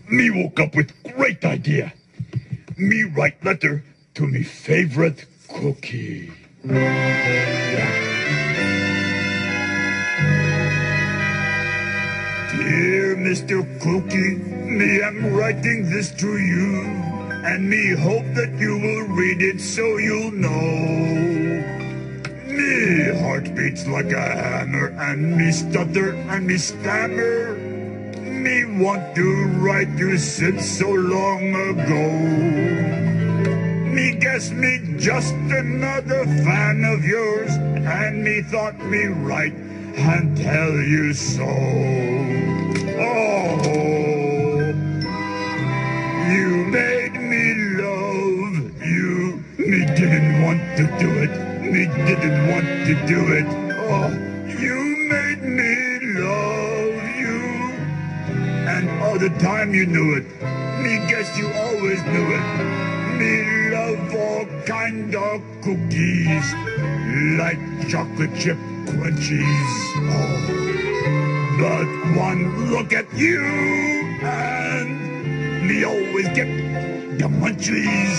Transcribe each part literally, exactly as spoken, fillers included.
me woke up with great idea. Me write letter to me favorite cookie. Dear Mister Cookie, me am writing this to you, and me hope that you will read it so you'll know. Me heart beats like a hammer, and me stutter and me stammer. Me want to write you since so long ago. Me guess me just another fan of yours, and me thought me write and tell you so. Oh, you made me love you. Me didn't want to do it. Me didn't want to do it. Oh, you made me love you. And all the time you knew it. Me guess you always knew it. Me love all kind of cookies, like chocolate chip crunchies. Oh. But one look at you, and me always get the munchies.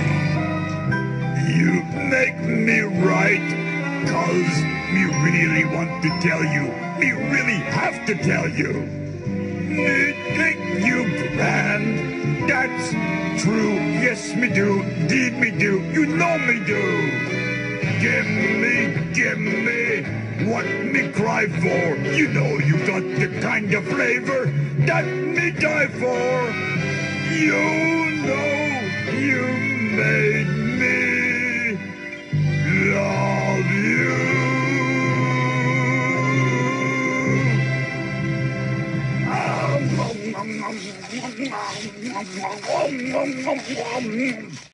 You make me right, cause me really want to tell you. Me really have to tell you. Me think you grand, that's true. Yes, me do, indeed me do. You know me do. Give me, give me what me cry for. You know you got the kind of flavor that me die for. You know you made me love you.